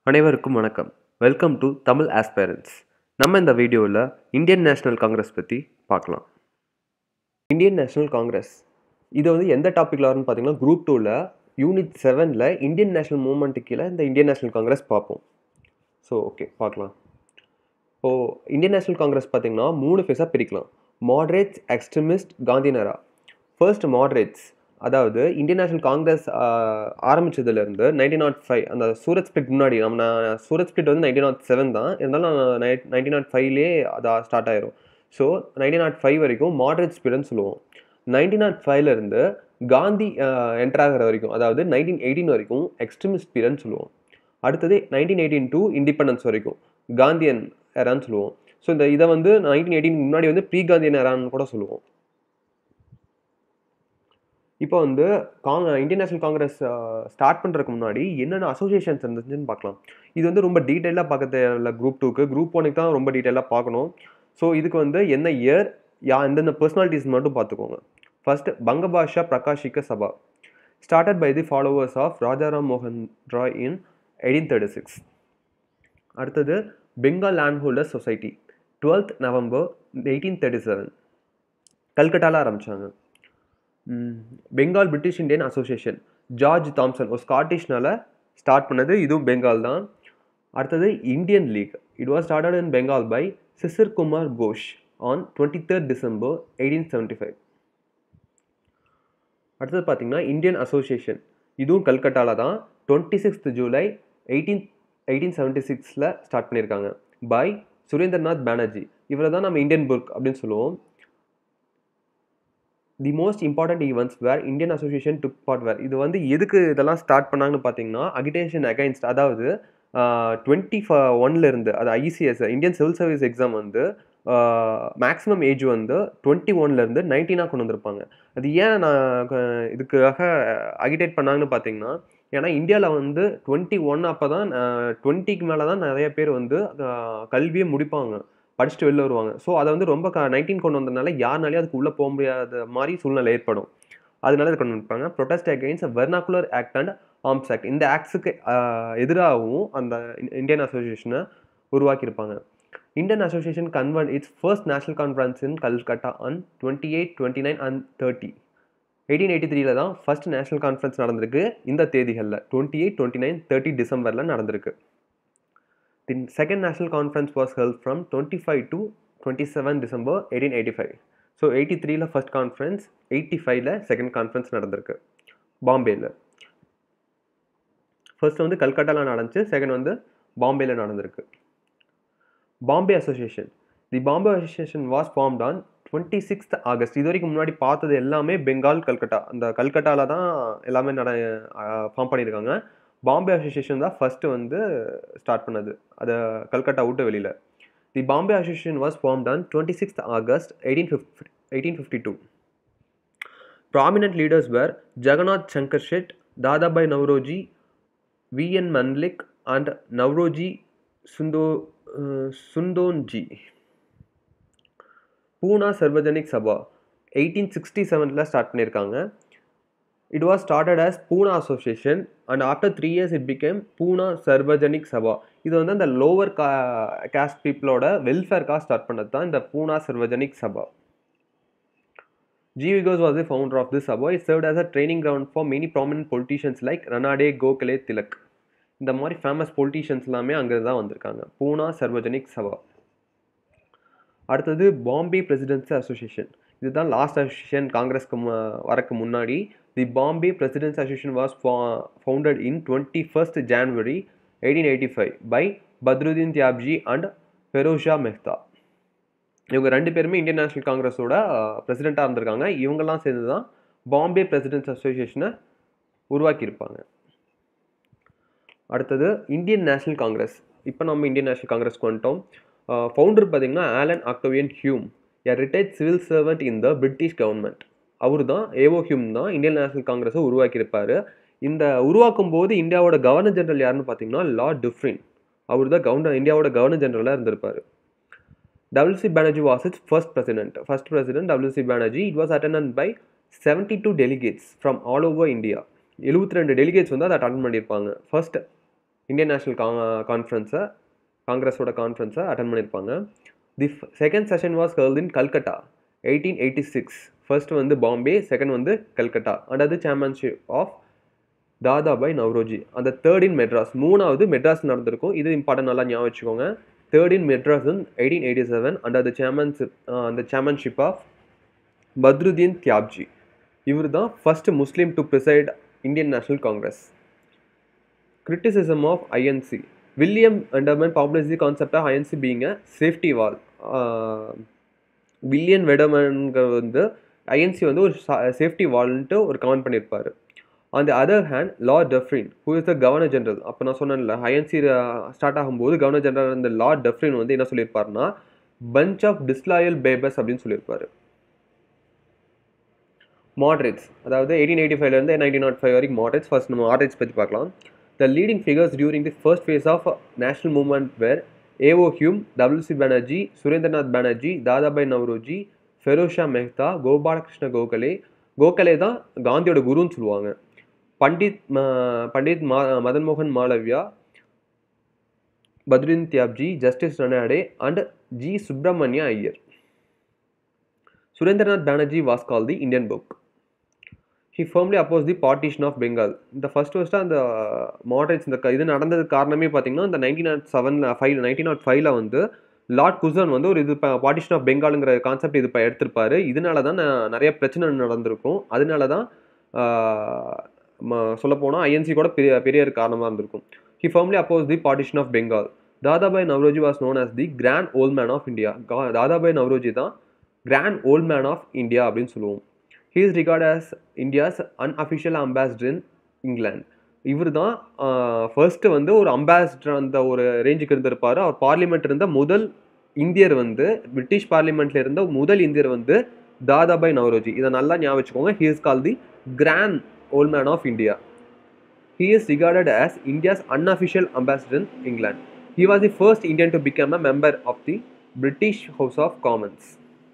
அனைவருக்கும் வணக்கம். Welcome to Tamil aspirants. நம்ம இந்த வீடியோவில் இந்தியன் நேஷனல் காங்கிரஸ் பற்றி பார்க்கலாம். இந்தியன் நேஷனல் காங்கிரஸ் இது வந்து எந்த டாப்பிக்கில் வரும்னு பார்த்தீங்கன்னா குரூப் 2ல் யூனிட் 7ல் இந்தியன் நேஷனல் மூவ்மெண்ட்டு கீழே இந்த இந்தியன் நேஷனல் காங்கிரஸ் பார்ப்போம். ஸோ ஓகே பார்க்கலாம். இப்போது இந்தியன் நேஷனல் காங்கிரஸ் பார்த்தீங்கன்னா 3 ஃபேஸாக பிரிக்கலாம். Moderates, extremist, Gandhian era. First moderates, அதாவது இந்தியன் நேஷனல் காங்கிரஸ் ஆரம்பித்ததுலேருந்து 1905 அந்த சூரத் ஸ்பிளிட் முன்னாடி சூரத் ஸ்பிளிட் வந்து 1907 தான், இருந்தாலும் 1905லே அது ஸ்டார்ட் ஆயிரும். ஸோ 1905 வரைக்கும் மாட்ரேட் ஸ்பிரிட்னு சொல்லுவோம். 1905லேருந்து காந்தி என்டர் ஆகிற வரைக்கும், அதாவது 1918 வரைக்கும் எக்ஸ்ட்ரீமிஸ்ட் ஸ்பிரிட்னு சொல்லுவோம். அடுத்தது 1918 டு இண்டிபெண்டன்ஸ் வரைக்கும் காந்தியன் எரான்னு சொல்லுவோம். ஸோ இதை வந்து 1918 முன்னாடி வந்து ப்ரீ காந்தியன் எரான்னு கூட சொல்லுவோம். இப்போ வந்து இந்தியன் நேஷனல் காங்கிரஸ் ஸ்டார்ட் பண்ணுறதுக்கு முன்னாடி என்னென்ன அசோசியேஷன்ஸ் இருந்துச்சுன்னு பார்க்கலாம். இது வந்து ரொம்ப டீட்டெயிலாக பார்க்க தேவையில்ல குரூப் 2க்கு, குரூப் 1க்கு தான் ரொம்ப டீட்டெயிலாக பார்க்கணும். ஸோ இதுக்கு வந்து என்ன இயர், எந்தெந்த பர்சனாலிட்டிஸ் மட்டும் பார்த்துக்கோங்க. First Bangabhasha Prakashika Sabha, started by the followers of Rajaram மோகன் ராய் இன் 1836. அடுத்தது Bengal land holders society, 12th November 1837, கல்கட்டாவில் ஆரம்பித்தாங்க. Bengal British Indian association, George Thompson ஒரு ஸ்காட்டிஷ்னால ஸ்டார்ட் பண்ணது, இதுவும் பெங்கால் தான். அடுத்தது Indian league, it was started in Bengal by Sisir Kumar Ghosh on 23rd December 1875. அடுத்தது பார்த்தீங்கன்னா இந்தியன் அசோசியேஷன், இதுவும் கல்கட்டாவில் தான் 26th July 1876 ஸ்டார்ட் பண்ணியிருக்காங்க பை சுரேந்திரநாத் பானர்ஜி. இவரை தான் நம்ம இந்தியன் புக் அப்படின்னு சொல்லுவோம். The most important events where Indian association took part were. இது வந்து எதுக்கு இதெல்லாம் ஸ்டார்ட் பண்ணாங்கன்னு பார்த்தீங்கன்னா அகிடேஷன் அகைன்ஸ்ட், அதாவது 21லேருந்து அது ICS Indian civil service exam வந்து மேக்ஸிமம் ஏஜ் வந்து 21லேருந்து 19 கொண்டு வந்திருப்பாங்க. அது ஏன் நான் இதுக்காக அகிடேட் பண்ணாங்கன்னு பார்த்தீங்கன்னா, ஏன்னா இந்தியாவில் வந்து 21 அப்போ தான் 20க்கு மேலே தான் நிறைய பேர் வந்து கல்வியை முடிப்பாங்க, படிச்சுட்டு வெளில வருவாங்க. ஸோ அதை வந்து ரொம்ப 19 கொண்டு வந்ததுனால யாருனாலையும் அதுக்கு உள்ளே போக முடியாத மாதிரி சூழ்நிலை ஏற்படும். அதனால இதை கொண்டு வந்துருப்பாங்க. Protest against vernacular act and arms act, இந்த ஆக்ட்ஸுக்கு எதிராகவும் அந்த இந்தியன் அசோசியேஷனை உருவாக்கியிருப்பாங்க. Indian association convened its first national conference in Calcutta on 28, 29 and 30. 1883 தான் ஃபர்ஸ்ட் நேஷனல் கான்ஃபரன்ஸ் நடந்திருக்கு. இந்த தேதிகளில் 28, 29, 30 டிசம்பரில் நடந்திருக்கு. The second national conference was held from 25 to 27 December 1885. So 83ல ஃபர்ஸ்ட் கான்ஃபரன்ஸ், 85ல செகண்ட் கான்ஃபரன்ஸ் நடந்திருக்கு பாம்பேயில். ஃபர்ஸ்ட் வந்து கல்கட்டாவில் நடந்துச்சு, செகண்ட் வந்து பாம்பேயில் நடந்திருக்கு. Bombay association, the Bombay association was formed on 26th August. இது வரைக்கும் முன்னாடி பார்த்தது எல்லாமே பெங்கால், கல்கட்டா, அந்த கல்கட்டாவில் தான் எல்லாமே ஃபார்ம் பண்ணியிருக்காங்க. பாம்பே அசோசியேஷன் தான் ஃபர்ஸ்ட் வந்து ஸ்டார்ட் பண்ணது, அதை கல்கட்டா விட்டு வெளியில். The Bombay association was formed on 26th August 1852. Prominent leaders were Jagannath Shankar Sheth, Dadabhai Naoroji, V.N. Mandlik and Naoroji சுந்தோன்ஜி. பூனா சர்வஜனிக் சபா 1867 ஸ்டார்ட் பண்ணியிருக்காங்க. It was started as Pune Association and after 3 years it became Pune Sarvajanik Sabha. இது வந்து அந்த லோவர் காஸ்ட் பீப்புளோட வெல்ஃபேர்க்காக ஸ்டார்ட் பண்ணது தான் இந்த பூனா சர்வஜனிக் சபா. G. Vigos was the founder of this Sabha. It served as a training ground for many prominent politicians like Ranade, Gokhale, Tilak. இந்த மாதிரி famous politicians எல்லாமே அங்கே தான் வந்திருக்காங்க. பூனா சர்வஜனிக் சபா. அடுத்தது பாம்பே பிரசிடென்சி அசோசியேஷன், இதுதான் லாஸ்ட் அசோசியேஷன் காங்கிரஸ்க்கு வரக்கு முன்னாடி. The Bombay presidency association was founded in 21st January 1885 by Badruddin Tyabji and Pherozeshah Mehta. இவங்க ரெண்டு பேருமே இந்தியன் நேஷனல் காங்கிரஸோட பிரசிடெண்ட்டாக இருந்திருக்காங்க. இவங்கெல்லாம் சேர்ந்து தான் பாம்பே பிரசிடென்சி அசோசியேஷனை உருவாக்கியிருப்பாங்க. அடுத்தது இந்தியன் நேஷனல் காங்கிரஸ். இப்போ நம்ம இந்தியன் நேஷனல் காங்கிரஸ்க்கு வந்துட்டோம். ஃபவுண்டர் பார்த்தீங்கன்னா Allan Octavian Hume, a retired civil servant in the British government. அவர் தான் A.O.Hume தான் இந்தியன் நேஷனல் காங்கிரஸை உருவாக்கியிருப்பார். இந்த உருவாக்கும் போது இந்தியாவோட கவர்னர் ஜெனரல் யாருன்னு பார்த்தீங்கன்னா லார்ட் டுஃப்ரின். அவர் தான் இந்தியாவோட கவர்னர் ஜெனரலாக இருந்திருப்பார். W.C.Bonnerjee was its first president. First president W.C. Bonnerjee. It was attended by 72 delegates from all over India. 72 delegates வந்து அதை அட்டெண்ட் பண்ணியிருப்பாங்க. ஃபர்ஸ்ட் இந்தியன் நேஷனல் காங்கிரஸோட கான்ஃபரன்ஸை அட்டன் பண்ணியிருப்பாங்க. The second session was held in Calcutta 1886. First வந்து Bombay, second வந்து Calcutta under the chairmanship of Dadabhai Naoroji. அந்த third in Madras, மூணாவது மெட்ராஸ் நடந்திருக்கும். இது இம்பார்ட்டன், நல்லா ஞாபகம் வச்சுக்கோங்க. Third in Madras in 1887 under the chairmanship of Badruddin Tyabji. இவர் தான் first Muslim to preside Indian national congress. Criticism of INC. William Enderman popularized the concept of INC being a safety wall. William வெடமன்கிற வந்து ஐஎன்சி வந்து ஒரு safety வால்ன்ட்டு ஒரு comment பண்ணியிருப்பார். On the other hand lord Dufferin, who is the governor general, அப்போ நான் சொன்னேன்ல ஐஎன்சி ஸ்டார்ட் ஆகும்போது கவர்னர் ஜெனரல் இந்த லார்ட் டஃப்ரின் வந்து என்ன சொல்லியிருப்பாருன்னா பஞ்ச் ஆஃப் டிஸ்லாயல் பேபர்ஸ் அப்படின்னு சொல்லியிருப்பாரு. மாட்ரேட்ஸ், அதாவது 1885லேருந்து 1905 வரைக்கும் மாட்ரேட்ஸ். ஃபர்ஸ்ட் நம்ம மாட்ரேட்ஸ் பற்றி பார்க்கலாம். The leading figures during the first phase of national movement were A.O.Hume, W.C.Bonnerjee, Surendranath Banerjee, Dababhai Naoroji, Ferozshah Mehta, Gopalakrishna Gokhale. Gokhale தான் காந்தியோட குருன்னு சொல்லுவாங்க. பண்டித் மதன் மோகன் Malaviya, Badruddin Tyabji, justice Ranade and G Subramania Iyer. Surendranath Banerjee was called the Indian book. He firmly opposed the partition of Bengal. இந்த first அந்த moderates இந்த இது நடந்ததுக்கு காரணமே பார்த்தீங்கன்னா இந்த 1905ல் வந்து லார்ட் குசன் வந்து ஒரு இது பார்ட்டிஷன் ஆஃப் பெங்காலுங்கிற கான்செப்ட் இது எடுத்திருப்பாரு. இதனால தான் நிறைய பிரச்சனை நடந்திருக்கும். அதனால தான் சொல்லப்போனால் ஐஎன்சி கூட பெரிய காரணமாக இருந்திருக்கும். He firmly opposed the partition of Bengal. Dababhai Naoroji was known as the Grand Old Man of India. Dababhai Naoroji தான் Grand Old Man of India அப்படின்னு சொல்லுவோம். He is regarded as India's unofficial ambassador in England. இவர் தான் first வந்து ஒரு ambassador அந்த ஒரு ரேஞ்சுக்கு இருந்திருப்பாரு. அவர் பார்லிமெண்ட் இருந்த முதல் இந்தியர் வந்து பிரிட்டிஷ் பார்லிமெண்ட்ல இருந்த முதல் இந்தியர் வந்து தாதாபாய் நவ்ரோஜி. இதை நல்லா ஞாபகம் வச்சுக்கோங்க. He is called the Grand Old Man of India. He is regarded as India's unofficial ambassador in England. He was the first Indian to become a member of the British House of Commons.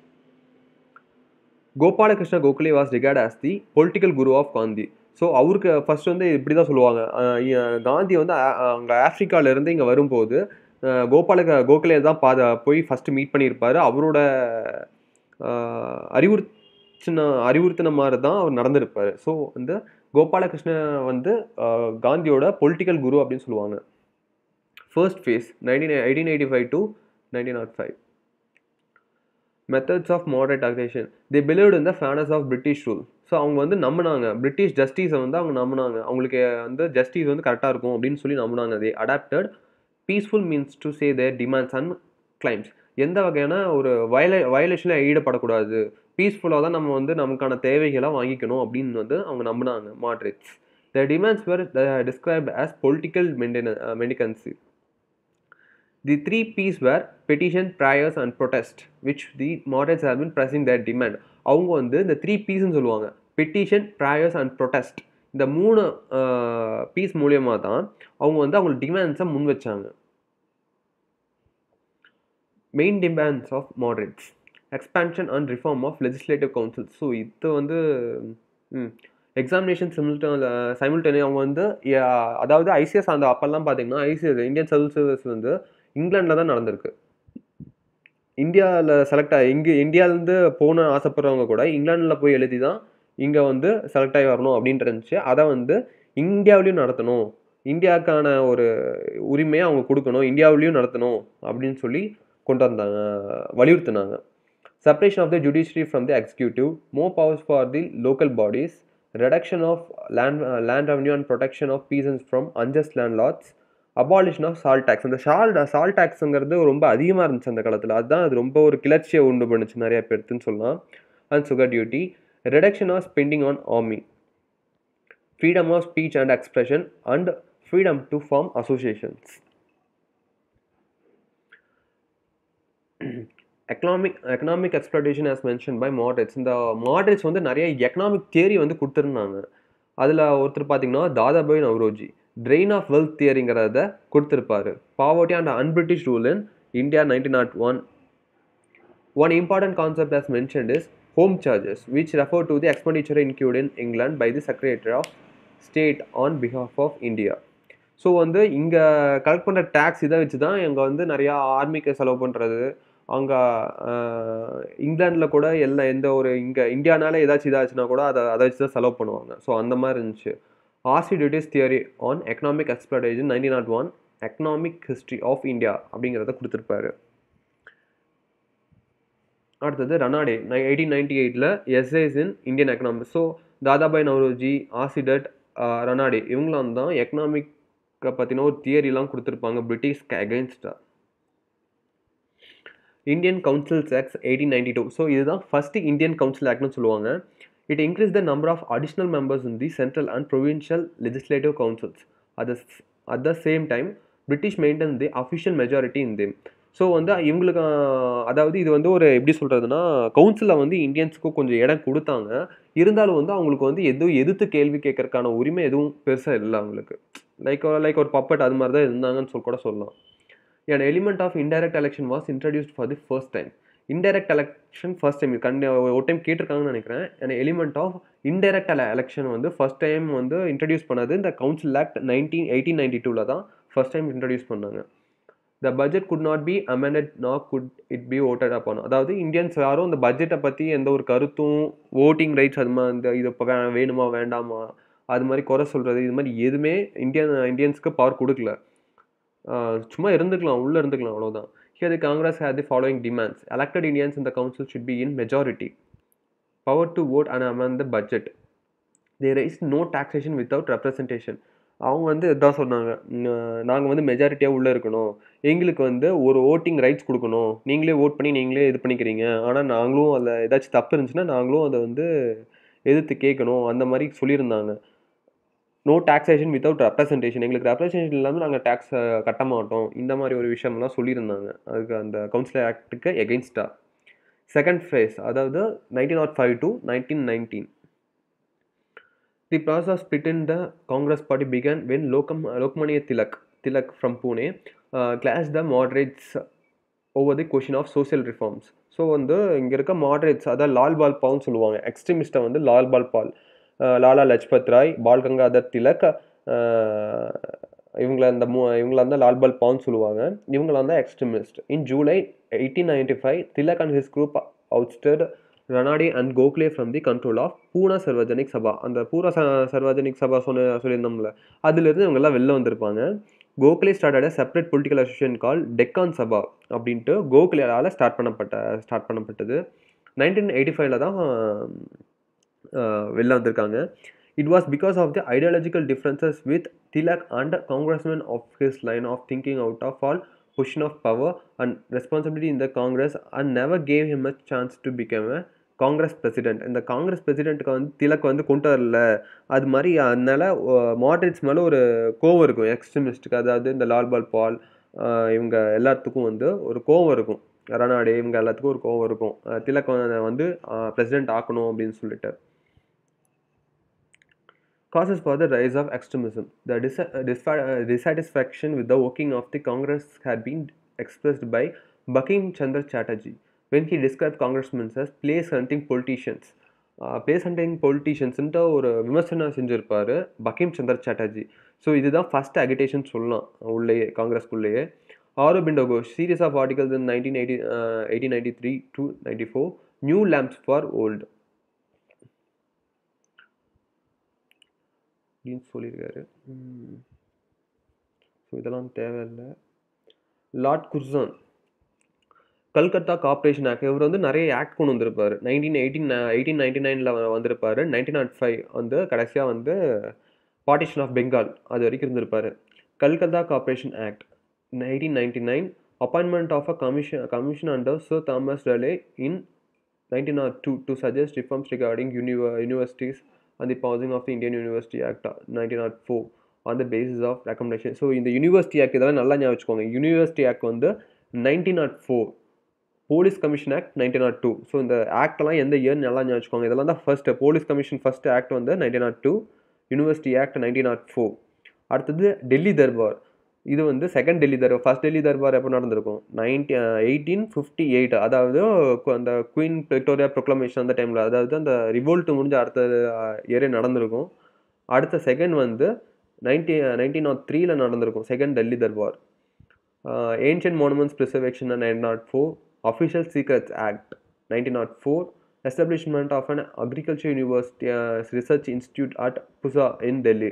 Gopalakrishna Gokhale was regarded as the political guru of Gandhi. So அவருக்கு first வந்து இப்படி தான் சொல்லுவாங்க. காந்தி வந்து அங்கே ஆஃப்ரிக்காவிலேருந்து இங்கே வரும்போது கோகலே தான் போய் ஃபஸ்ட்டு மீட் பண்ணியிருப்பார். அவரோட அறிவுறுத்தின மாதிரி தான் அவர் நடந்திருப்பார். ஸோ வந்து கோபாலகிருஷ்ண வந்து காந்தியோட பொலிட்டிக்கல் குரு அப்படின்னு சொல்லுவாங்க. First phase 1885 to 1905. Methods of moderate taxation. They believed in the fairness of British rule. So அவங்க வந்து நம்பினாங்க பிரிட்டிஷ் ஜஸ்டிஸை வந்து அவங்க நம்பினாங்க. அவங்களுக்கு வந்து ஜஸ்டிஸ் வந்து கரெக்டாக இருக்கும் அப்படின்னு சொல்லி நம்பினாங்க. They adopted peaceful means to say their demands and claims. எந்த வகையான ஒரு வயலேஷனில் ஈடுபடக்கூடாது, பீஸ்ஃபுல்லாக தான் நம்ம வந்து நமக்கான தேவைகளை வாங்கிக்கணும் அப்படின்னு வந்து அவங்க நம்பினாங்க moderates. The demands were described as political mendicancy. The 3 P's were petition, prayers and protest, which the moderates have been pressing their demand. அவங்க வந்து இந்த 3 P's சொல்லுவாங்க. petition, prayers and protest. இந்த 3 P's மூலமா தான் அவங்க வந்து அவங்க டிமாண்ட்ஸை முன் வச்சாங்க. Main demands of moderates. Expansion and reform of legislative council. So இது வந்து எக்ஸாமினேஷன் சைமில்டேனியஸ் அவங்க வந்து அதாவது ஐசிஎஸ் அந்த அப்பெல்லாம் பார்த்தீங்கன்னா ஐசிஎஸ் இந்தியன் சிவில் சர்வீஸ் வந்து இங்கிலாண்டில் தான் நடந்திருக்கு. இந்தியாவில் இந்தியாவிலேருந்து போன ஆசைப்படுறவங்க கூட இங்கிலாண்டில் போய் எழுதி தான் இங்கே வந்து செலக்ட் ஆகி வரணும் அப்படின்ட்டு இருந்துச்சு. அதை வந்து இந்தியாவிலையும் நடத்தணும், இந்தியாவுக்கான ஒரு உரிமையை அவங்க கொடுக்கணும், இந்தியாவிலையும் நடத்தணும் அப்படின்னு சொல்லி கொண்டு வந்தாங்க, வலியுறுத்தினாங்க. Separation of the judiciary from the executive, more powers for the local bodies, reduction of land revenue and protection of peasants from unjust landlords, abolition of salt tax. அந்த salt taxங்கிறது ரொம்ப அதிகமாக இருந்துச்சு அந்த காலத்தில். அதுதான் அது ரொம்ப ஒரு கிளர்ச்சியை உண்டு பண்ணுச்சு நிறைய பேருத்துன்னு சொல்லலாம். And sugar duty, reduction of spending on army, freedom of speech and expression and freedom to form associations. Economic exploitation as mentioned by moderates. இந்த moderates வந்து நிறைய எக்கனாமிக் தியரி வந்து கொடுத்துருந்தாங்க. அதில் ஒருத்தர் பார்த்தீங்கன்னா Dadabhai Naoroji drain of wealth தியரிங்கிறத கொடுத்துருப்பாரு. Poverty and unBritish rule in India 1901. One important concept as mentioned is home charges, which refer to the expenditure incurred in England by the Secretary of State on behalf of India. So வந்து இங்கே collect பண்ணுற tax இதை வச்சு தான் இங்கே வந்து நிறையா ஆர்மிக்கு செலவு பண்ணுறது, அங்கே இங்கிலாண்டில் கூட எந்த ஒரு இங்கே இந்தியானால ஏதாச்சும் இதாச்சுன்னா கூட அதை வச்சு தான் செலவு பண்ணுவாங்க. ஸோ அந்த மாதிரி இருந்துச்சு. R C Dutt's theory on economic exploitation 1901 economic history of India அப்படிங்கிறத கொடுத்துருப்பாரு. அடுத்தது Ranade 1898 essays in Indian economics. So Dadabhai Naoroji, ஆசிடட், ரனாடே இவங்களாம் தான் எக்கனாமிக்கை பற்றின ஒரு தியரிலாம் கொடுத்துருப்பாங்க பிரிட்டிஷ்க்கு அகெயின்ஸ்டாக. Indian councils act 1892. ஸோ இதுதான் ஃபர்ஸ்ட் இந்தியன் கவுன்சில் ஆக்ட்னு சொல்லுவாங்க. It increase the number of additional members in the central and provincial legislative councils. At the same time British maintain the official majority in them. So வந்து இவங்களுக்கு அதாவது இது வந்து ஒரு எப்படி சொல்கிறதுனா கவுன்சிலில் வந்து இந்தியன்ஸுக்கும் கொஞ்சம் இடம் கொடுத்தாங்க. இருந்தாலும் வந்து அவங்களுக்கு வந்து எதுவும் எதிர்த்து கேள்வி கேட்கறதுக்கான உரிமை எதுவும் பெருசாக இல்லை அவங்களுக்கு. லைக் ஒரு பப்பட் அது மாதிரி தான் இருந்தாங்கன்னு கூட சொல்லலாம். An element of indirect election was introduced for the first time. Indirect election first time ஒரு டைம் கேட்டிருக்காங்கன்னு நினைக்கிறேன். an element of indirect election வந்து ஃபர்ஸ்ட் டைம் வந்து இன்ட்ரடியூஸ் பண்ணது இந்த கவுன்சில் ஆக்ட் 1892 தான் ஃபர்ஸ்ட் டைம் இன்ட்ரடியூஸ் பண்ணாங்க. The budget could not be amended nor could it be voted upon. அதாவது இந்தியன்ஸ் யாரும் இந்த பட்ஜெட்டை பற்றி எந்த ஒரு கருத்தும் ஓட்டிங் ரைட்ஸ் அது மாதிரி இந்த இது வேணுமா வேண்டாமா அது மாதிரி குறை சொல்கிறது இது மாதிரி எதுவுமே இந்தியன்ஸ்க்கு பவர் கொடுக்கல. சும்மா இருந்துக்கலாம், உள்ளே இருந்துக்கலாம், அவ்வளோதான். Here the Congress had the following demands. Elected Indians in the council should be in majority. Power to vote and amend the budget. There is no taxation without representation. அவங்க வந்து இதான் சொன்னாங்க, நாங்கள் வந்து மெஜாரிட்டியாக உள்ளே இருக்கணும், எங்களுக்கு வந்து ஒரு ஓட்டிங் ரைட்ஸ் கொடுக்கணும், நீங்களே ஓட் பண்ணி நீங்களே இது பண்ணிக்கிறீங்க, ஆனால் நாங்களும் அதில் ஏதாச்சும் தப்பு இருந்துச்சுன்னா நாங்களும் அதை வந்து எதிர்த்து கேட்கணும், அந்த மாதிரி சொல்லியிருந்தாங்க. நோ டாக்ஸேஷன் வித்தவுட் ரெப்ரசன்டேஷன், எங்களுக்கு ரெப்ரசன்டேஷன் இல்லாமல் நாங்கள் டேக்ஸ் கட்ட மாட்டோம், இந்த மாதிரி ஒரு விஷயம்லாம் சொல்லியிருந்தாங்க. அதுக்கு அந்த கவுன்சில் ஆக்டுக்கு எகெயின்ஸ்டாக. செகண்ட் ஃபேஸ் அதாவது 1905 to 1919. The process split in the Congress party began when Lokmanya Tilak from Pune clash the moderates over the question of social reforms. So வந்து இங்கே இருக்க மாடரேட்ஸ் அதாவது லால் பால் பால்னு சொல்லுவாங்க, எக்ஸ்ட்ரீமிஸ்ட்டை வந்து லால் பால் பால், லாலா லஜ்பத் ராய், பால் கங்காதர் திலக், இவங்களாம் தான் லால் பால் பால்னு சொல்லுவாங்க, இவங்களாம் தான் extremist. In July 1895 Tilak and his group ousted Ranade and Gokhale from the control of Poona Sarvajanik Sabha. அந்த பூனா சர்வஜனிக் சபா சொல்லியிருந்தோம்ல, அதுலேருந்து இவங்கெல்லாம் வெளில வந்திருப்பாங்க. Gokhale started separate political association call Deccan Sabha அப்படின்ட்டு கோக்லேயால் ஸ்டார்ட் பண்ணப்பட்டது. 1985 தான் வெளில வந்திருக்காங்க. It was because of the ideological differences with Tilak and Congressmen of his line of thinking out of all position of power and responsibility in the Congress and never gave him a chance to become a Congress president. இந்த காங்கிரஸ் பிரசிடென்ட்டுக்கு வந்து திலக் வந்து கொண்டு வரல, அது மாதிரி அதனால moderates மேலே ஒரு கோவம் இருக்கும் எக்ஸ்ட்ரீமிஸ்ட்டுக்கு, அதாவது இந்த லால் பால் பால் இவங்க எல்லாத்துக்கும் வந்து ஒரு கோவம் இருக்கும், ரனாடே இவங்க எல்லாத்துக்கும் ஒரு கோவம் இருக்கும், திலக் வந்து பிரசிடென்ட் ஆக்கணும் அப்படின்னு சொல்லிட்டு. Causes for the rise of extremism. The dissatisfaction with the working of the Congress had been expressed by Bankim Chandra Chatterjee when he described congressmen as place hunting politicians. Place hunting politicians ஒரு விமர்சனம் செஞ்சிருப்பாரு Bankim Chandra Chatterjee. So இதுதான் first agitation சொல்லலாம் உள்ளேயே காங்கிரஸ்குள்ளேயே. Aurobindo Ghosh series of articles in 1893 to 94 new lamps for old சொல்லியிருக்காரு. So இதெல்லாம் தேவையில்லை. Lord Curzon Calcutta corporation act, இவர் வந்து நிறைய ஆக்ட் கொண்டு வந்திருப்பார். 1899 வந்திருப்பார். 1905 வந்து கடைசியாக வந்து பார்ட்டிஷன் ஆஃப் பெங்கால் அது வரைக்கும் இருந்திருப்பார். Calcutta corporation act 1899 appointment of a commission under sir Thomas Raleigh in 1902 to suggest reforms regarding universities and the passing of the Indian University Act 1904 on the basis of recommendation. So இந்த university act இதெல்லாம் நல்லா ஞாபகம் வச்சுக்கோங்க. University act வந்து 1904, police commission act 1902. So இந்த ஆக்டெல்லாம் எந்த இயர்னு நல்லா ஞாபகம் வச்சுக்கோங்க. இதெல்லாம் தான் first police commission first act வந்து 1902, யூனிவர்சிட்டி ஆக்ட் 1904. அடுத்தது டெல்லி தர்பார், இது வந்து செகண்ட் டெல்லி தர்பார். ஃபர்ஸ்ட் டெல்லி தர்பார் எப்போ நடந்திருக்கும் 1858, அதாவது அந்த குயின் விக்டோரியா ப்ரொக்ளமேஷன் அந்த டைமில், அதாவது அந்த ரிவோல்ட் முடிஞ்ச அடுத்த இயரே நடந்திருக்கும். அடுத்த செகண்ட் வந்து 1903ல நடந்திருக்கும் second Delhi Durbar. Ancient monuments preservation 1904, official secrets act 1904, establishment of an agriculture university research institute at Pusa in Delhi.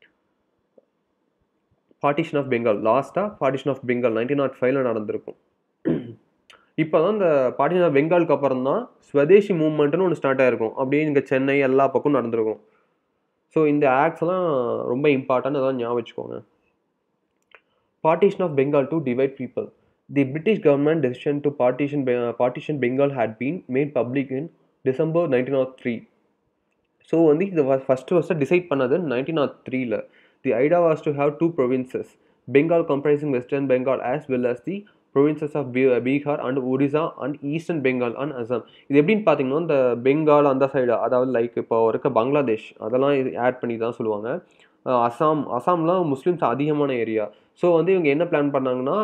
Partition of Bengal, லாஸ்ட்டாக பார்ட்டிஷன் ஆஃப் பெங்கால் 1905ல் நடந்திருக்கும். இப்போ தான் இந்த பார்ட்டிஷன் ஆஃப் பெங்காலுக்கு அப்புறம் தான் ஸ்வதேசி மூவ்மெண்ட்னு ஒன்று ஸ்டார்ட் ஆகிருக்கும். அப்படியே இங்கே சென்னை எல்லா பக்கம் நடந்திருக்கும். ஸோ இந்த ஆக்ட்ஸ்லாம் ரொம்ப இம்பார்ட்டன்ட், அதான் ஞாபகம் வச்சுக்கோங்க. Partition of Bengal to divide people. The British government decision to partition Bengal had been made public in December 1903. So வந்து இது ஃபர்ஸ்ட் டிசைட் பண்ணது 1903ல. The idea was to have two provinces, Bengal comprising Western Bengal as well as the provinces of Bihar and Odisha and Eastern Bengal and Assam. இது எப்படின்னு பார்த்தீங்கன்னா இந்த பெங்கால் அந்த side, அதாவது like இப்போ இருக்க பங்களாதேஷ் அதெல்லாம் இது ஆட் பண்ணி தான் சொல்லுவாங்க. அசாம்லாம் முஸ்லீம்ஸ் அதிகமான ஏரியா. ஸோ வந்து இவங்க என்ன பிளான் பண்ணாங்கன்னா,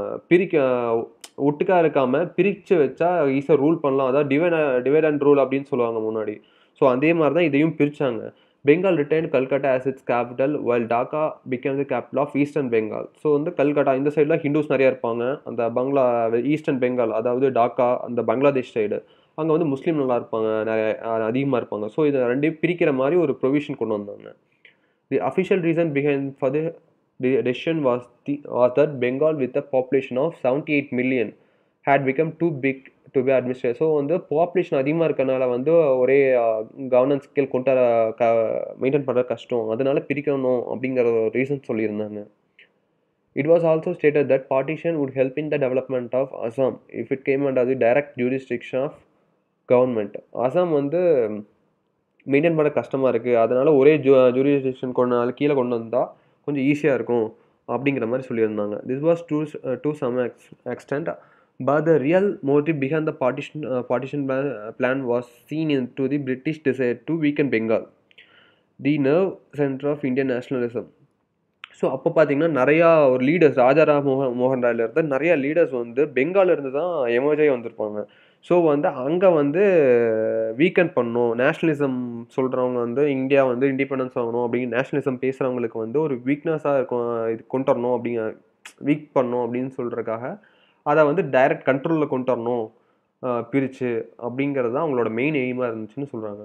ஒட்டுக்காக இருக்காமல் பிரித்து வச்சா ஈஸியாக ரூல் பண்ணலாம், அதாவது டிவைட் அண்ட் ரூல் அப்படின்னு சொல்லுவாங்க முன்னாடி. ஸோ அதே மாதிரி தான் இதையும் பிரித்தாங்க. Bengal retained Calcutta as its capital while Dhaka became the capital of eastern Bengal. So வந்து கல்கட்டா இந்த சைடில் ஹிந்துஸ் நிறையா இருப்பாங்க. அந்த ஈஸ்டர்ன் பெங்கால் அதாவது டாக்கா அந்த பங்களாதேஷ் சைடு அங்கே வந்து முஸ்லீம் நல்லா இருப்பாங்க, நிறைய அதிகமாக இருப்பாங்க. ஸோ இதை ரெண்டையும் பிரிக்கிற மாதிரி ஒரு ப்ரொவிஷன் கொண்டு வந்தாங்க. The official reason behind for the decision was that Bengal with a population of 78 million had become too big to be administrated. So வந்து பாப்புலேஷன் அதிகமாக இருக்கனால வந்து ஒரே கவர்னன்ஸ் ஸ்கேல் கொண்டு மெயின்டைன் பண்ணுற கஷ்டம், அதனால பிரிக்கணும் அப்படிங்கிற ஒரு ரீசன் சொல்லியிருந்தாங்க. It was also stated that partition would help in the development of Assam if it came under the direct jurisdiction of government. Assam வந்து மெயின்டைன் பண்ண கஷ்டமாக இருக்குது, அதனால் ஒரே ஜூரிஸ்டிக்ஷன் கீழே கொண்டு வந்தால் கொஞ்சம் ஈஸியாக இருக்கும் அப்படிங்கிற மாதிரி சொல்லியிருந்தாங்க. This was to some extent, but the real motive behind the partition plan was seen in to the British desire to weaken Bengal, the nerve centre of Indian nationalism. So அப்போ பார்த்தீங்கன்னா நிறையா ஒரு லீடர்ஸ், ராஜாராம் மோகன் ராயில் இருந்த நிறையா லீடர்ஸ் வந்து பெங்காலில் இருந்து தான் எமர்ஜாகி வந்திருப்பாங்க. ஸோ வந்து அங்கே வந்து வீக்கன் பண்ணணும், நேஷ்னலிசம் சொல்கிறவங்க வந்து இந்தியா வந்து இண்டிபெண்டன்ஸ் ஆகணும் அப்படின்னு நேஷ்னலிசம் பேசுகிறவங்களுக்கு வந்து ஒரு வீக்னஸாக இருக்கும், இது கொண்டு வரணும் அப்படிங்க, வீக் பண்ணணும் அப்படின்னு சொல்கிறதுக்காக அதை வந்து டைரக்ட் கண்ட்ரோலில் கொண்டு வரணும் பிரித்து, அப்படிங்கிறது தான் அவங்களோட மெயின் எய்மாக இருந்துச்சுன்னு சொல்கிறாங்க.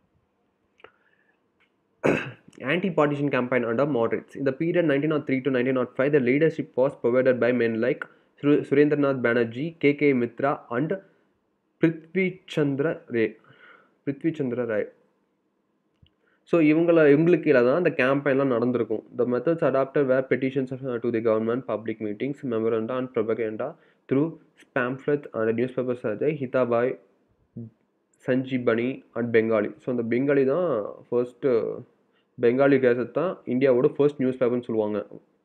Anti-partition campaign under moderates. In the period 1903 to 1905, the leadership was provided by men like Surendranath Banerjee, K.K. Mitra and Prithvi Chandra Ray. So இவங்களுக்கு கீழே தான் அந்த கேம்பெயின்லாம் நடந்திருக்கும். The methods adopted were petitions to the government, public meetings, memoranda and propaganda through pamphlets and newspapers such as Hitabai, Sanjibani and Bengali. So அந்த பெங்காலி தான் first, Bengali cassette தான் இந்தியாவோட first news பேப்பர்னு சொல்லுவாங்க.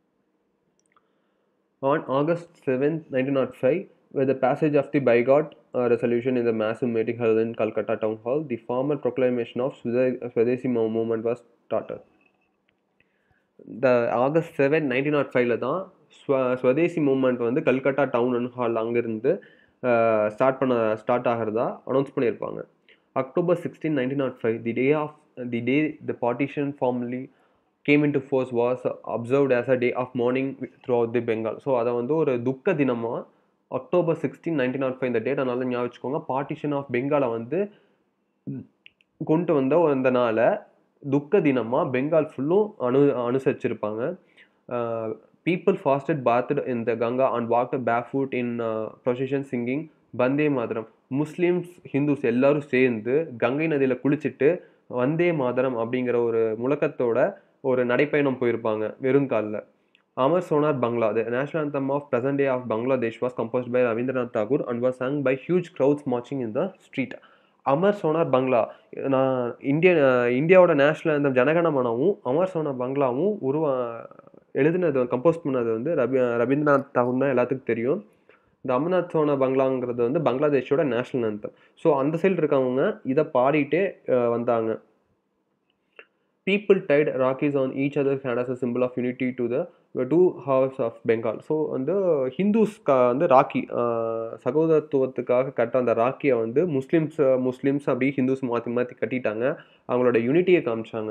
On August 7, 1905, with the passage of the Bygott resolution in the massive meeting held in Calcutta Town Hall, the formal proclamation of Swadeshi movement was started. The August 7, 1905ல தான் Swadeshi movement வந்து Calcutta town hall அங்கேருந்து start ஆகிறதா announce பண்ணியிருப்பாங்க. October 16, 1905, the day the partition formally came into force was observed as a day of mourning throughout the Bengal. So அதை வந்து ஒரு துக்க தினமாக October 16, 1905 இந்த டேட் அதனால ஞாபகம் வச்சுக்கோங்க. பார்ட்டிஷன் ஆஃப் பெங்காலை வந்து கொண்டு வந்த அந்த நாளை துக்க தினமாக பெங்கால் ஃபுல்லும் அனுசரிச்சிருப்பாங்க. People fasted, bathed in the Ganga and walked barefoot in procession singing Vande Mataram. Muslims Hindus எல்லாரும் சேர்ந்து கங்கை நதியில் குளிச்சுட்டு வந்தே மாதரம் அப்படிங்கிற ஒரு முழக்கத்தோட ஒரு நடைப்பயணம் போயிருப்பாங்க வெறுங்காலில். Amar Sonar Bangla, the national anthem of present day of Bangladesh, was composed by Rabindranath Tagore and was sung by huge crowds marching in the street. Amar Sonar Bangla, இந்தியாவோட நேஷ்னல் anthem ஜனகணமனவும் அமர் சோனார் பங்களாவும் எழுதினது கம்போஸ் பண்ணது வந்து ரவீந்திரநாத் தாகூர் தான் எல்லாத்துக்கும் தெரியும். இந்த அமர்நாத் சோனா பங்களாங்கிறது வந்து பங்களாதேஷோட நேஷ்னல் anthem. ஸோ அந்த சைடு இருக்கவங்க இதை பாடிட்டே வந்தாங்க. People tied Rakis on each other's hand as a symbol of unity to the two halves of Bengal. So வந்து ஹிந்துஸ்க்கு வந்து ராக்கி சகோதரத்துவத்துக்காக கட்ட அந்த ராக்கியை வந்து முஸ்லீம்ஸ் அப்படி ஹிந்துஸ் மாற்றி கட்டிட்டாங்க, அவங்களோட யூனிட்டியை காமிச்சாங்க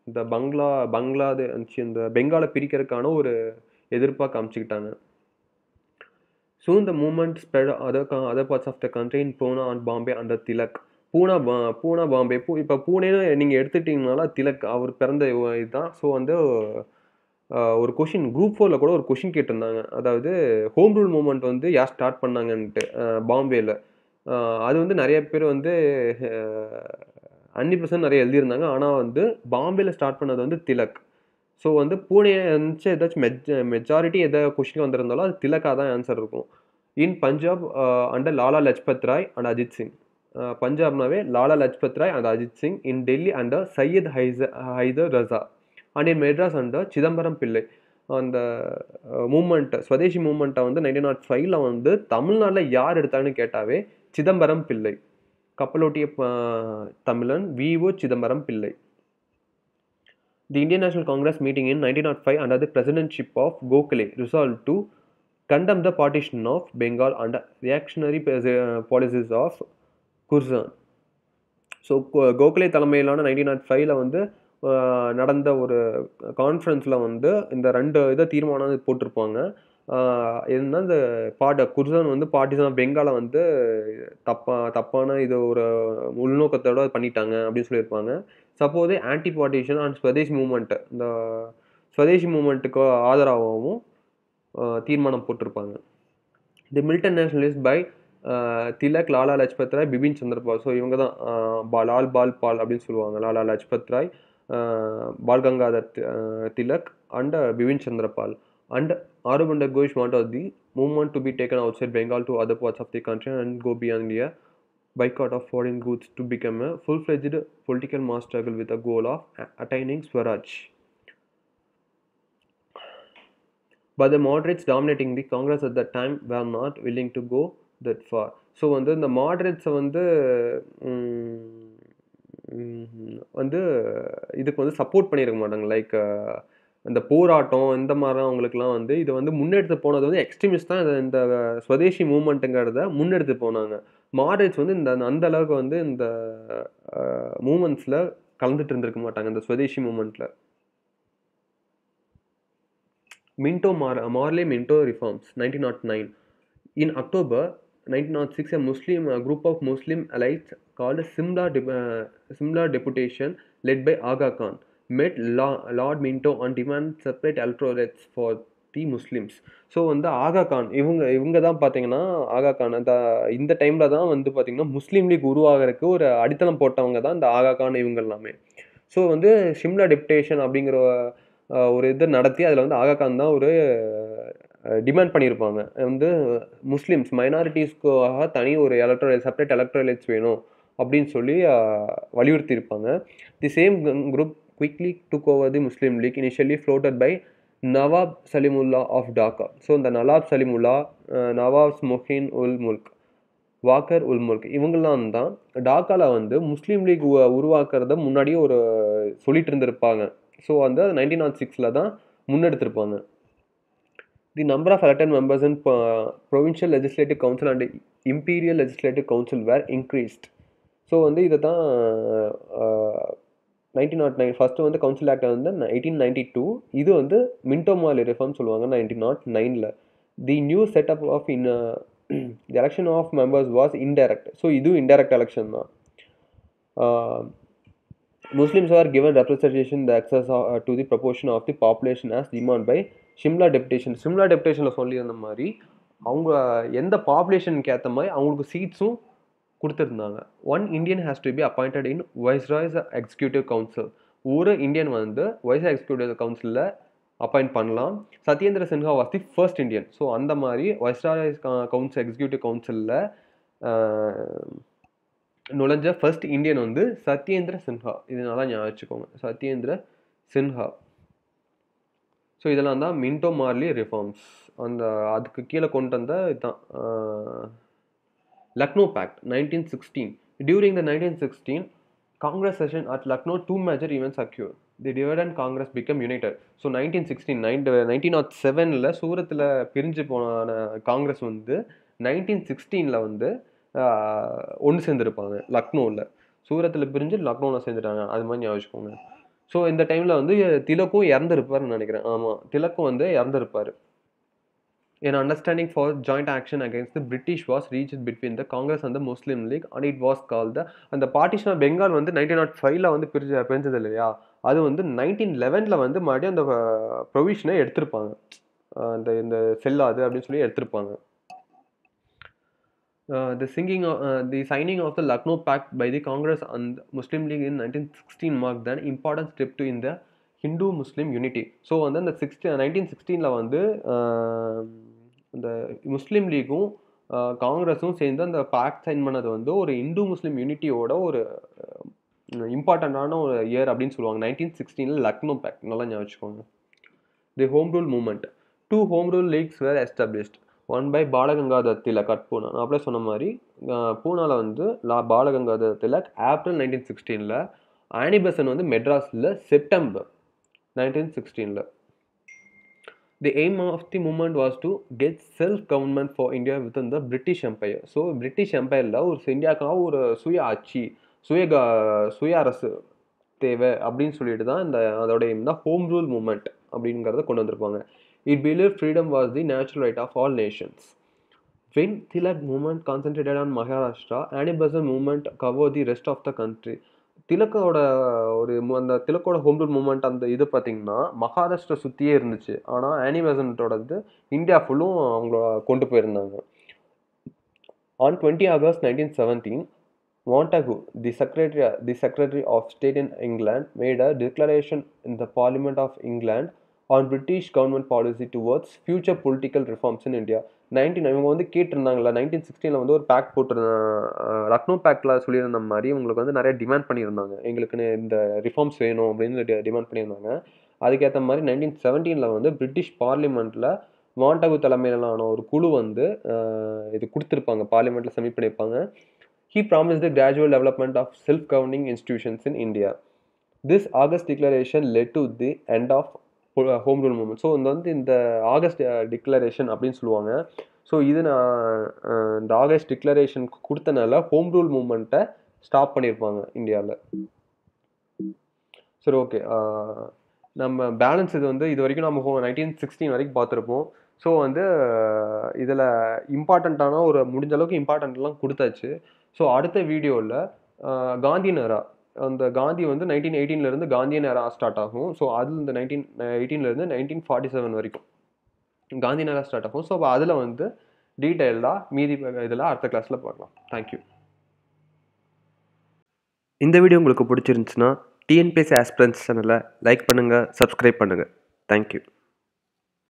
இந்த பங்களாதேஷ் இந்த பெங்காலை பிரிக்கிறதுக்கான ஒரு எதிர்ப்பாக காமிச்சுக்கிட்டாங்க. Soon the movement spread other parts of the country in Pune and Bombay under Tilak. பூனா பாம்பே இப்போ பூனேன்னு நீங்கள் எடுத்துக்கிட்டிங்கனால திலக் அவர் பிறந்த இதுதான். ஸோ வந்து ஒரு கொஷின் குரூப் 4ல் கூட ஒரு கொஷின் கேட்டிருந்தாங்க. அதாவது ஹோம் ரூல் மூமெண்ட் வந்து யார் ஸ்டார்ட் பண்ணாங்கன்ட்டு பாம்பேயில். அது வந்து நிறைய பேர் வந்து 100% நிறைய எழுதியிருந்தாங்க. ஆனால் வந்து பாம்பேயில் ஸ்டார்ட் பண்ணது வந்து திலக். ஸோ வந்து பூனே இருந்துச்சு ஏதாச்சும் மெஜாரிட்டி எதாவது கொஷின் வந்திருந்தாலும் அது திலக்காக தான் ஆன்சர் இருக்கும். In Punjab under Lala Lajpat Rai and Ajit Singh. பஞ்சாப்னாவே Lala Lajpat Rai and Ajit Singh. In Delhi under Syed Haidar Raza and in Madras under Chidambaram Pillai. அந்த மூமெண்ட் ஸ்வதேசி மூமெண்ட்டை வந்து 1905ல் வந்து தமிழ்நாட்டில் யார் எடுத்தாங்கன்னு கேட்டாவே சிதம்பரம் பிள்ளை. கப்பலோட்டிய தமிழன் V.O. Chidambaram Pillai. The Indian National Congress meeting in 1905 under the presidency of Gokhale resolved to condemn the partition of Bengal and reactionary policies of Curzon. So Gokhale தலைமையிலான 1905ல் வந்து நடந்த ஒரு கான்ஃபரன்ஸில் வந்து இந்த 2 இதை தீர்மானம் போட்டிருப்பாங்க. என்னன்னா இந்த குர்சான் வந்து பார்ட்டிசன் ஆஃப் பெங்காலை வந்து தப்பான இது ஒரு உள்நோக்கத்தோட பண்ணிட்டாங்க அப்படின்னு சொல்லியிருப்பாங்க. Supports anti partition and Swadeshi movement, இந்த ஸ்வதேசி மூமெண்ட்டுக்கு ஆதரவாகவும் தீர்மானம் போட்டிருப்பாங்க. The militant nationalist by Tilak, Lala Lajpat Rai, Bipin Chandrapal. So இவங்க தான் லால் பால் அப்படின்னு சொல்லுவாங்க. Lala Lajpat Rai, Pal Gangadhar Tilak and Bipin Chandrapal. And Aurobindo Ghosh wanted the movement to be taken outside Bengal to other parts of the country and go beyond India. Boycott of foreign goods to become a full-fledged political mass struggle with the goal of attaining Swaraj. But the moderates dominating the Congress at that time were not willing to go that far. So வந்து இந்த மாடரேட்ஸை வந்து இதுக்கு வந்து support பண்ணியிருக்க மாட்டாங்க. Like இந்த போராட்டம் இந்த மாதிரிலாம் அவங்களுக்குலாம் வந்து இதை வந்து முன்னெடுத்து போனது வந்து எக்ஸ்ட்ரீமிஸ்ட் தான் இந்த ஸ்வதேசி மூமெண்ட்டுங்கிறத முன்னெடுத்து போனாங்க. மாடரேட்ஸ் வந்து அந்த அளவுக்கு வந்து இந்த மூமெண்ட்ஸில் கலந்துட்டு இருந்திருக்க மாட்டாங்க இந்த ஸ்வதேசி மூமெண்ட்டில். Morley Minto reforms 1909. In October 1906, a group of Muslim elites called Simla Deputation led by Aga Khan met Lord Minto and demanded separate electorates for the Muslims. So வந்து ஆகா கான் இவங்க தான் பார்த்தீங்கன்னா ஆகா கான் இந்த டைமில் தான் வந்து பார்த்தீங்கன்னா முஸ்லீம் லீக் உருவாகிறதுக்கு ஒரு அடித்தளம் போட்டவங்க தான் இந்த ஆகா கான் இவங்க எல்லாமே. ஸோ வந்து சிம்லா டெப்டேஷன் அப்படிங்கிற ஒரு இதை நடத்தி அதில் வந்து ஆகா கான் தான் ஒரு டிமாண்ட் பண்ணியிருப்பாங்க. வந்து முஸ்லீம்ஸ் மைனாரிட்டிஸ்க்காக தனி ஒரு செப்பரேட் எலக்ட்ரலைட்ஸ் வேணும் அப்படின்னு சொல்லி வலியுறுத்தியிருப்பாங்க. The same group quickly took over the Muslim League, initially floated by Nawab Salimullah of Dhaka. So இந்த நவாப் சலிமுல்லா, நவாப் மொஹின் உல் முல்க், வாக்கர் உல் முல்க் இவங்கெல்லாம் தான் டாக்காவில் வந்து முஸ்லீம் லீக் உருவாக்குறத முன்னாடியே ஒரு சொல்லிட்டு இருந்திருப்பாங்க. ஸோ வந்து 1906ல் தான் முன்னெடுத்திருப்பாங்க. The number of elected members in provincial legislative council and imperial legislative council were increased. So வந்து இதை தான் 1909 ஃபஸ்ட்டு வந்து கவுன்சில் ஆக்ட் வந்து 1892. இது வந்து மின்டோ மார்லி ரிஃபார்ம் சொல்லுவாங்க 1909ல். The new setup of the election of members was indirect. So இதுவும் இன்டைரக்ட் எலெக்ஷன் தான். Muslims were given representation the access to the proportion of the population as demand by Shimla Deputation. Shimla Deputationல சொல்லியிருந்த மாதிரி அவங்க எந்த பாப்புலேஷனுக்கு ஏற்ற மாதிரி அவங்களுக்கு சீட்ஸும் கொடுத்துருந்தாங்க. One Indian has to be appointed in viceroy's executive council. ஒரு இந்தியன் வந்து வைஸ்ராய் எக்ஸிக்யூட்டிவ் கவுன்சிலில் அப்பாயிண்ட் பண்ணலாம். Satyendra Sinha was the first Indian. So அந்த மாதிரி வைஸ்ராய் கவுன்சில் எக்ஸிக்யூட்டிவ் கவுன்சிலில் நுழைஞ்ச ஃபர்ஸ்ட் இந்தியன் வந்து சத்யேந்திர சின்ஹா. இதனால ஞாபகம் வச்சுக்கோங்க, சத்யேந்திர சின்ஹா. ஸோ இதெல்லாம் தான் மின்டோ மார்லி ரிஃபார்ம்ஸ். அதுக்கு கீழே கொண்டு வந்த இதுதான் Lucknow Pact 1916. During the 1916 Congress session at Lucknow, two major events occurred. The divided Congress became united. So 1907ல் சூரத்தில் பிரிஞ்சு போன காங்கிரஸ் வந்து 1916ல் வந்து ஒன்று சேர்ந்துருப்பாங்க லக்னோவில். சூரத்தில் பிரிஞ்சு லக்னோவில் சேர்ந்துட்டாங்க. அது மாதிரி ஞாபகம் வச்சுக்கோங்க. ஸோ இந்த டைமில் வந்து திலக்கும் இறந்துருப்பாருன்னு நினைக்கிறேன். ஆமாம், திலக்கும் வந்து இறந்துருப்பார். An understanding for joint action against the British was reached between the Congress and the Muslim League and it was called the அந்த பார்ட்டிஷன் ஆஃப் பெங்கால் வந்து 1905ல் வந்து பிரிஞ்சது இல்லையா, அது வந்து 1911ல் வந்து மறுபடியும் அந்த ப்ரொவிஷனை எடுத்திருப்பாங்க. அந்த இந்த செல்லாது அப்படின்னு சொல்லி எடுத்திருப்பாங்க. The signing of the Lucknow Pact by the Congress and Muslim League in 1916 marked an important step to in the Hindu-Muslim unity. So வந்து அந்த 1916ல் வந்து இந்த முஸ்லீம் லீக்கும் காங்கிரஸும் சேர்ந்து அந்த பேக்ட் சைன் பண்ணது வந்து ஒரு இந்து முஸ்லீம் யூனிட்டியோட ஒரு இம்பார்ட்டண்ட்டான ஒரு இயர் அப்படின்னு சொல்லுவாங்க. 1916ல் லக்னோ பேக்ட், நல்லா ஞாபகம் வச்சுக்கோங்க. The home rule movement. 2 home rule leagues were established. One by Balagangadhar Tilak at Poona. நான் அப்படியே சொன்ன மாதிரி பூனாவில் வந்து பாலகங்காதர் திலக் ஏப்ரல் 1916ல், ஆனி பெசன்ட் வந்து மெட்ராஸில் செப்டம்பர் 1916ல். The aim of the movement was to get self-government for India within the British Empire. So British Empireல ஒரு இந்தியாவுக்காக ஒரு சுய ஆட்சி, சுய அரசு தேவை அப்படின்னு சொல்லிட்டு தான் இந்த அதோட எய்ம் தான் ஹோம் ரூல் மூவ்மெண்ட் அப்படிங்கிறத கொண்டு வந்திருப்பாங்க. It believed freedom was the natural right of all nations. When Tilak movement concentrated on Maharashtra, Annie Besant movement covered the rest of the country. திலக்கோட அந்த திலக்கோட ஹோம் ரூல் மூவ்மெண்ட் அந்த இது பார்த்தீங்கன்னா மகாராஷ்டிரா சுற்றியே இருந்துச்சு. ஆனால் ஆனி பெசன்ட்டோடது இந்தியா ஃபுல்லும் அவங்கள கொண்டு போயிருந்தாங்க. On 20 August 1917, Montagu, the Secretary of State in England, made a declaration in the Parliament of England on British government policy towards future political reforms in India. இவங்க வந்து கேட்டிருந்தாங்களா 1916ல் வந்து ஒரு பேக்ட் போட்டிருந்தாங்க. லக்னோ பேக்டில் சொல்லியிருந்த மாதிரி இவங்களுக்கு வந்து நிறைய டிமாண்ட் பண்ணியிருந்தாங்க, எங்களுக்கு இந்த ரிஃபார்ம்ஸ் வேணும் அப்படின்னு டிமாண்ட் பண்ணியிருந்தாங்க. அதுக்கேற்ற மாதிரி 1917ல் வந்து பிரிட்டிஷ் பார்லிமெண்ட்டில் மாண்டகு தலைமையிலான ஒரு குழு வந்து இது கொடுத்துருப்பாங்க, பார்லிமெண்ட்டில் சப்மிட் பண்ணியிருப்பாங்க. He promised the gradual development of self-governing institutions in India. This August declaration led to the end of home rule movement. So இந்த ஆகஸ்ட் டிக்ளரேஷன் அப்படின்னு சொல்லுவாங்க. ஸோ இது இந்த ஆகஸ்ட் டிக்ளரேஷன் கொடுத்தனால ஹோம் ரூல் மூவ்மெண்ட்டை ஸ்டாப் பண்ணியிருப்பாங்க இந்தியாவில். சரி, ஓகே. நம்ம பேலன்ஸ் இது வந்து இது வரைக்கும் நம்ம 1916 வரைக்கும் பார்த்துருப்போம். ஸோ வந்து இதில் இம்பார்ட்டண்ட்டான ஒரு முடிஞ்ச அளவுக்கு இம்பார்ட்டண்ட்லாம் கொடுத்தாச்சு. ஸோ அடுத்த வீடியோவில் காந்தியன் எரா, அந்த காந்தி வந்து 1918லேருந்து காந்தியன் எரா ஸ்டார்ட் ஆகும். ஸோ அதில் இந்த 1918லேருந்து 1947 வரைக்கும் காந்தியன் எரா ஸ்டார்ட் ஆகும். ஸோ அதில் வந்து டீட்டெயிலாக மீதி இதில் அடுத்த கிளாஸில் பார்க்கலாம். தேங்க்யூ. இந்த வீடியோ உங்களுக்கு பிடிச்சிருந்துச்சுன்னா டிஎன்பிஎஸ்சி ஆஸ்பிரன்ட்ஸ் சேனலை லைக் பண்ணுங்கள், சப்ஸ்கிரைப் பண்ணுங்கள். தேங்க்யூ.